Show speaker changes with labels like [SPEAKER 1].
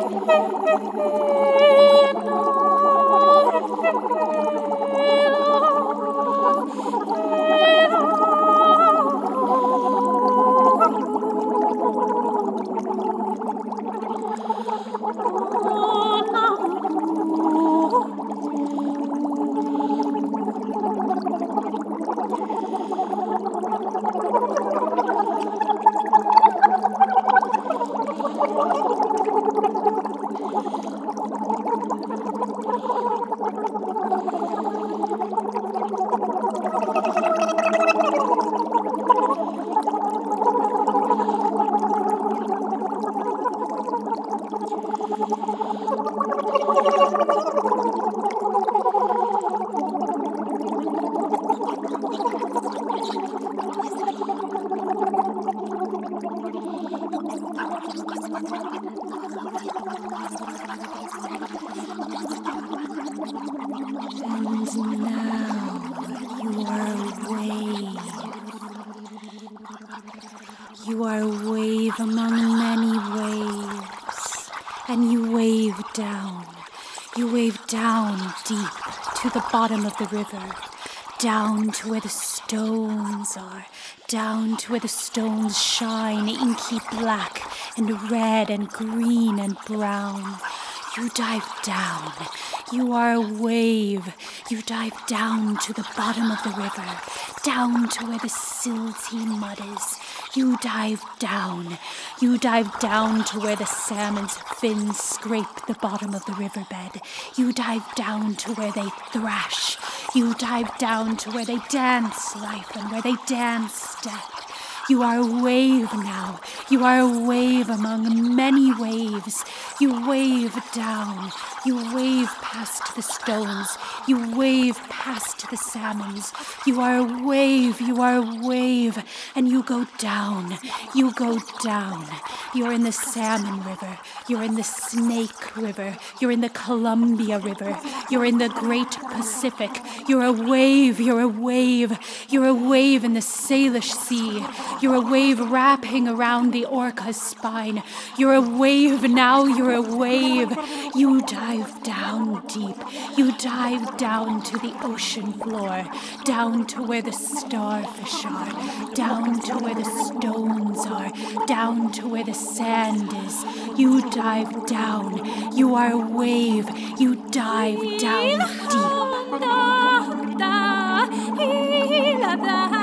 [SPEAKER 1] You are a wave among many waves, and you wave down. You wave down deep to the bottom of the river, down to where the stones are, down to where the stones shine inky black and red and green and brown. You dive down. You are a wave. You dive down to the bottom of the river, down to where the silty mud is. You dive down. You dive down to where the salmon's fins scrape the bottom of the riverbed. You dive down to where they thrash. You dive down to where they dance life and where they dance death. You are a wave now. You are a wave among many waves. You wave down. You wave past the stones. You wave past the salmons. You are a wave. You are a wave. And you go down. You go down. You're in the Salmon River. You're in the Snake River. You're in the Columbia River. You're in the Great Pacific. You're a wave. You're a wave. You're a wave in the Salish Sea. You're a wave wrapping around the orca's spine. You're a wave now. You're a wave. You dive down deep. You dive down to the ocean floor, down to where the starfish are, down to where the stones are, down to where the sand is. You dive down. You are a wave. You dive down deep.